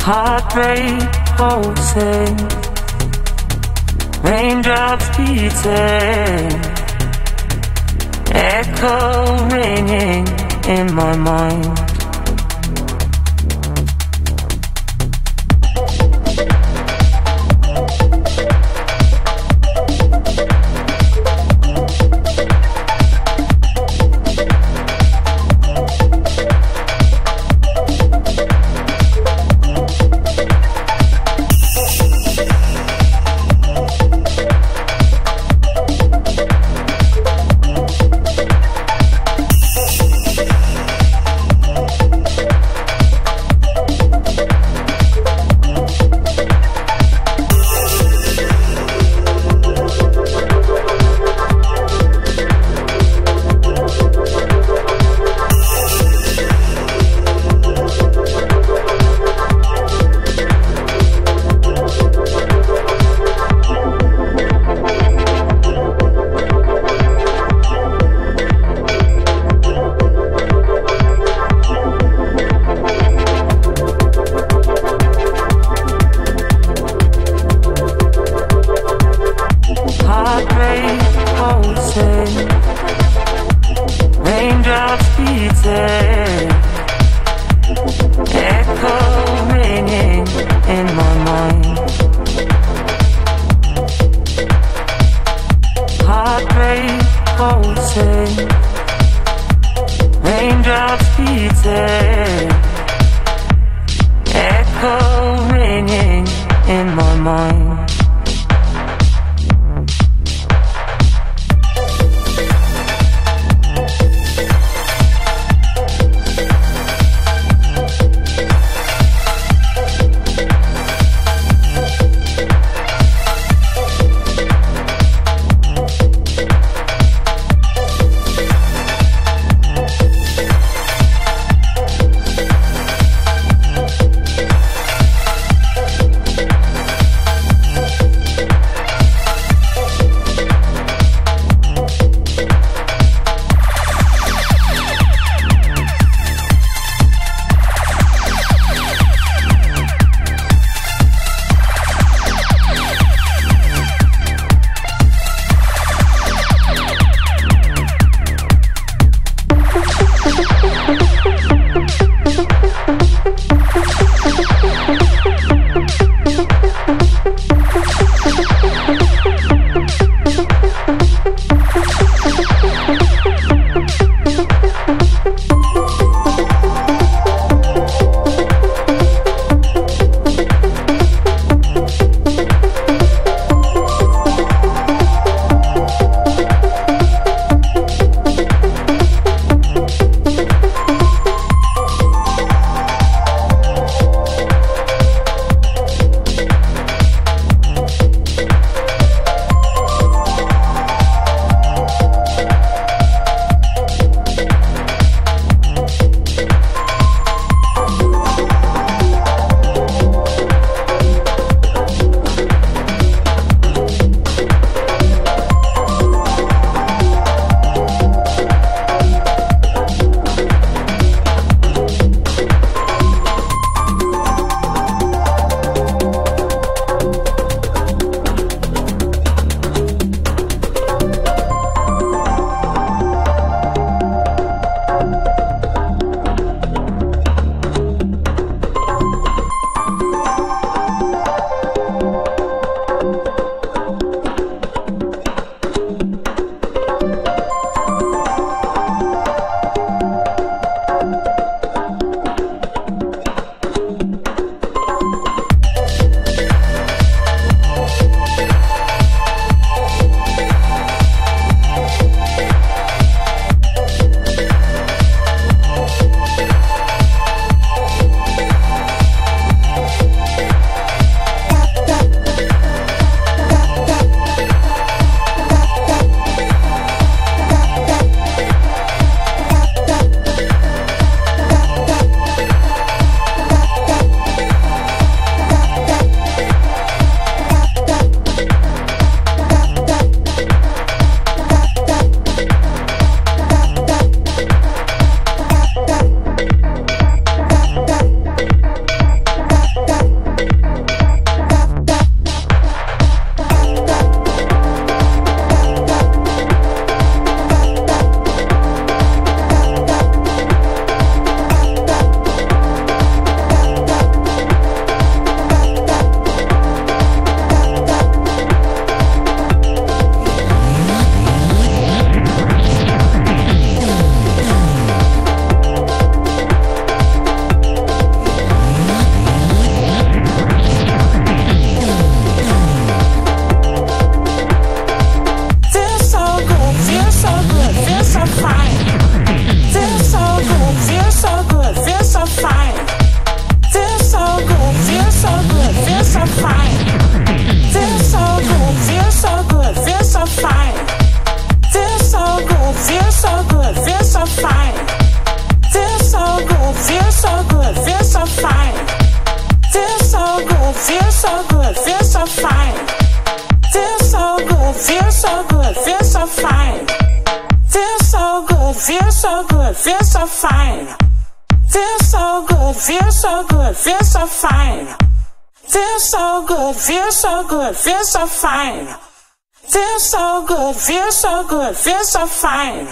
Heartbreak pulsing, raindrops beating, echo ringing in my mind. so fine. Feels so good, feels so good, feels so fine. Feels so good, feels so good, feels so fine. Feels so good, feels so good, feels so fine. Feels so good, feels so good, feels so fine. Feels so good, feels so good, feels so fine. Feels so good, feels so good, feels so fine. Feels so good, feels so good, feels so fine.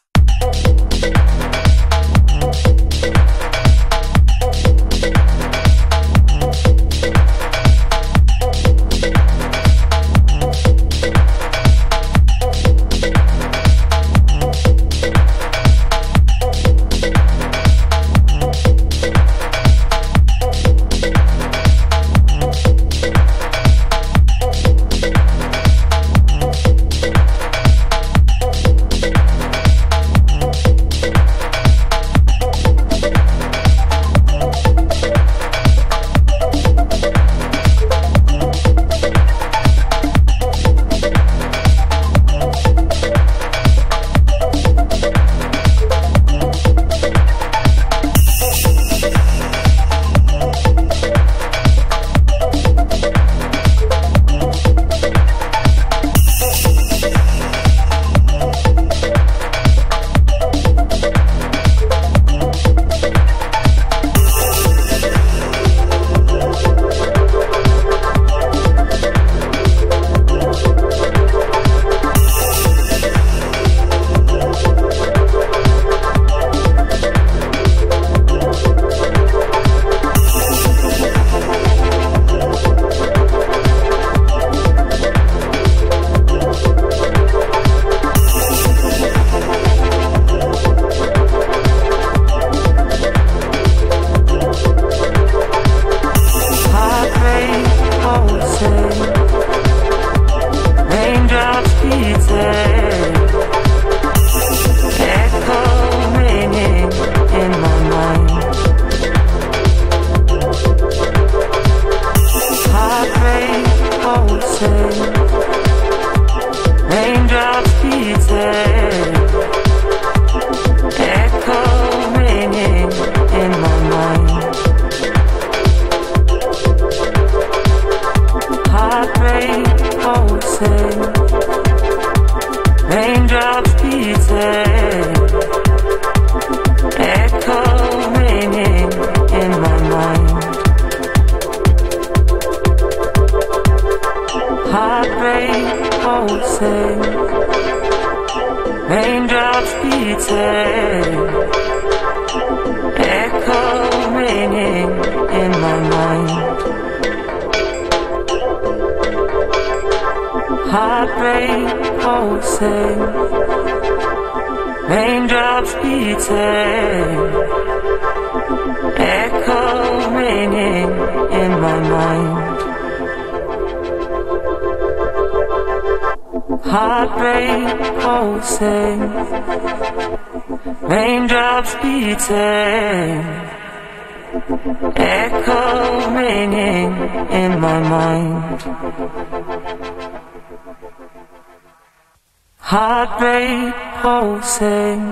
Heartbreak pulsing,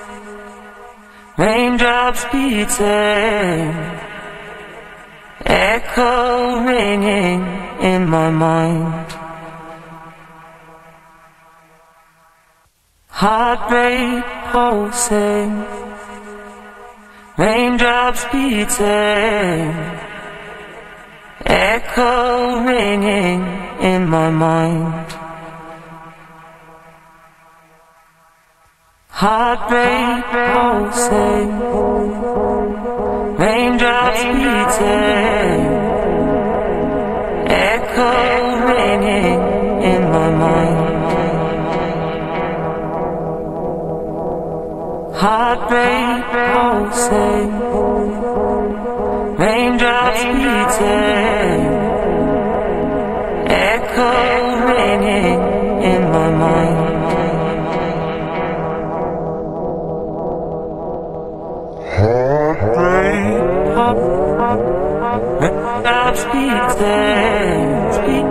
raindrops beating, echo ringing in my mind. Heartbreak pulsing, raindrops beating, echo ringing in my mind. Heartbreak pulsing, raindrops beating, echo ringing in my mind. Heartbreak pulsing, raindrops beating, echo ringing in my mind. Raindrops beating,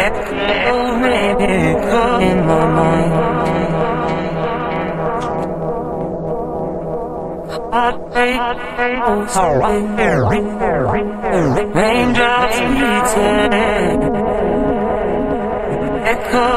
echo ringing in my mind. Raindrops beating, echo